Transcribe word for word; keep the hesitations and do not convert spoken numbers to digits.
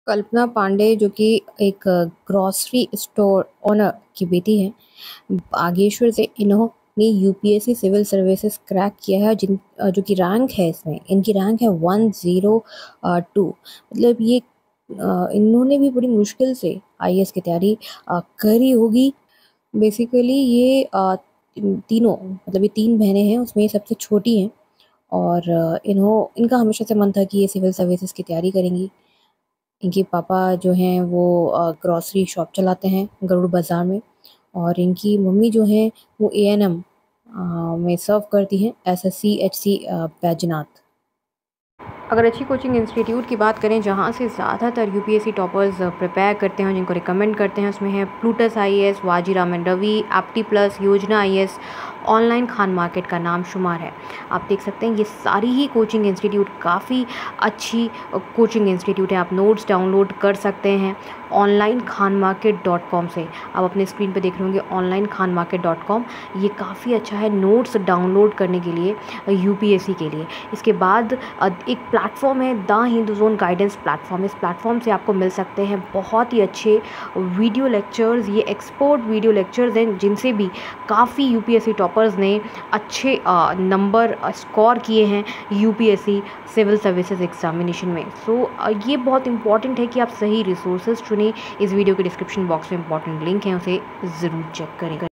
कल्पना पांडे जो कि एक ग्रोसरी स्टोर ओनर की बेटी है, बागेश्वर से इन्होंने यूपीएससी सिविल सर्विसेज क्रैक किया है जिन अ, जो कि रैंक है इसमें इनकी रैंक है वन ज़ीरो अ, टू मतलब ये अ, इन्होंने भी बड़ी मुश्किल से आईएएस की तैयारी अ, करी होगी। बेसिकली ये अ, तीनों मतलब ये तीन बहनें हैं, उसमें ये सबसे छोटी हैं और अ, इन्हों इनका हमेशा से मन था कि ये सिविल सर्विसेज की तैयारी करेंगी। इनके पापा जो हैं वो अ, ग्रोसरी शॉप चलाते हैं गरुड़ बाज़ार में और इनकी मम्मी जो हैं वो एएनएम अ, में सर्व करती हैं एसएससी एचसी अ, बैजनाथ। अगर अच्छी कोचिंग इंस्टीट्यूट की बात करें जहाँ से ज़्यादातर यूपीएससी टॉपर्स प्रिपेयर करते हैं, जिनको रिकमेंड करते हैं, उसमें है Plutus IAS, Vajiram Ravi, Apti plus, Yojana IAS, online Khan market का नाम शुमार है। आप देख सकते हैं ये सारी ही कोचिंग इंस्टीट्यूट काफ़ी अच्छी कोचिंग इंस्टीट्यूट है। आप नोट्स डाउनलोड कर सकते हैं online Khan market dot com से। आप अपने स्क्रीन पे देख रहे होंगे online Khan market dot com, ये काफ़ी अच्छा है नोट्स डाउनलोड करने के लिए यूपीएससी के लिए। इसके बाद अ, एक प्लेटफॉर्म है the Hindu zone guidance platform. इस प्लेटफॉर्म से आपको मिल सकते हैं बहुत ही अच्छे वीडियो लेक्चर्स। ये एक्सपर्ट वीडियो लेक्चर्स हैं जिनसे भी काफ़ी यूपीएससी टॉपर्स ने अच्छे अ, नंबर स्कोर किए हैं यूपीएससी सिविल सर्विसेज एग्जामिनेशन में। सो so, ये बहुत इंपॉर्टेंट है कि आप सही रिसोर्सेज चुनें। इस वीडियो के डिस्क्रिप्शन बॉक्स में इंपॉर्टेंट लिंक है, उसे ज़रूर चेक करें।